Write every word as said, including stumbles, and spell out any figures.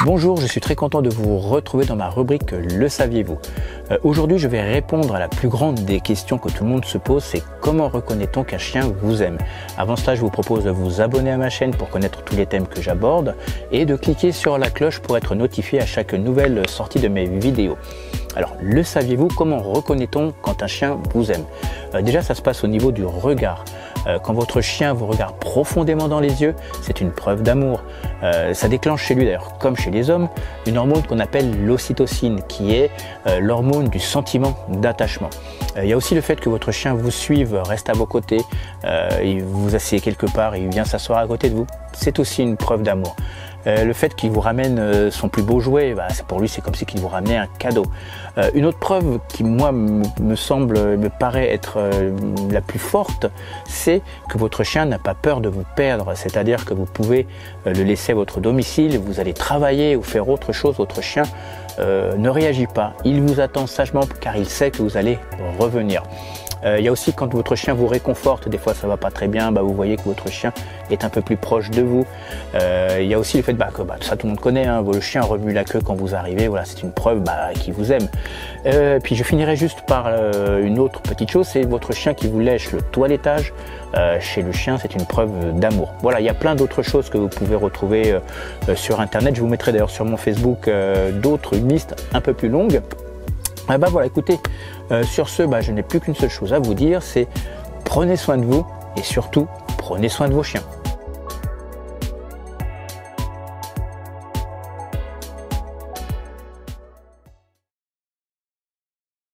Bonjour, je suis très content de vous retrouver dans ma rubrique Le saviez-vous. euh, Aujourd'hui, je vais répondre à la plus grande des questions que tout le monde se pose, c'est comment reconnaît-on qu'un chien vous aime? Avant cela, je vous propose de vous abonner à ma chaîne pour connaître tous les thèmes que j'aborde et de cliquer sur la cloche pour être notifié à chaque nouvelle sortie de mes vidéos. Alors, le saviez-vous, comment reconnaît-on quand un chien vous aime? euh, Déjà, ça se passe au niveau du regard. Euh, quand votre chien vous regarde profondément dans les yeux, c'est une preuve d'amour. Euh, ça déclenche chez lui, d'ailleurs, comme chez les hommes, une hormone qu'on appelle l'ocytocine, qui est euh, l'hormone du sentiment d'attachement. Euh, il y a aussi le fait que votre chien vous suive, reste à vos côtés, euh, il vous assied quelque part, il vient s'asseoir à côté de vous. C'est aussi une preuve d'amour. Euh, le fait qu'il vous ramène euh, son plus beau jouet, bah, pour lui c'est comme si qu'il vous ramenait un cadeau. Euh, une autre preuve qui moi me semble, me paraît être euh, la plus forte, c'est que votre chien n'a pas peur de vous perdre, c'est-à-dire que vous pouvez euh, le laisser à votre domicile, vous allez travailler ou faire autre chose, votre chien euh, ne réagit pas, il vous attend sagement car il sait que vous allez revenir. Euh, il y a aussi quand votre chien vous réconforte, des fois ça va pas très bien, bah, vous voyez que votre chien est un peu plus proche de vous. Euh, il y a aussi le fait bah, que bah, ça tout le monde connaît, hein, le chien remue la queue quand vous arrivez, voilà, c'est une preuve bah, qu'il vous aime. Euh, puis je finirai juste par euh, une autre petite chose, c'est votre chien qui vous lèche le toilettage. Euh, chez le chien, c'est une preuve d'amour. Voilà, il y a plein d'autres choses que vous pouvez retrouver euh, sur internet. Je vous mettrai d'ailleurs sur mon Facebook euh, d'autres, une liste un peu plus longue. Ah bah voilà, écoutez, euh, sur ce, bah, je n'ai plus qu'une seule chose à vous dire, c'est prenez soin de vous et surtout, prenez soin de vos chiens.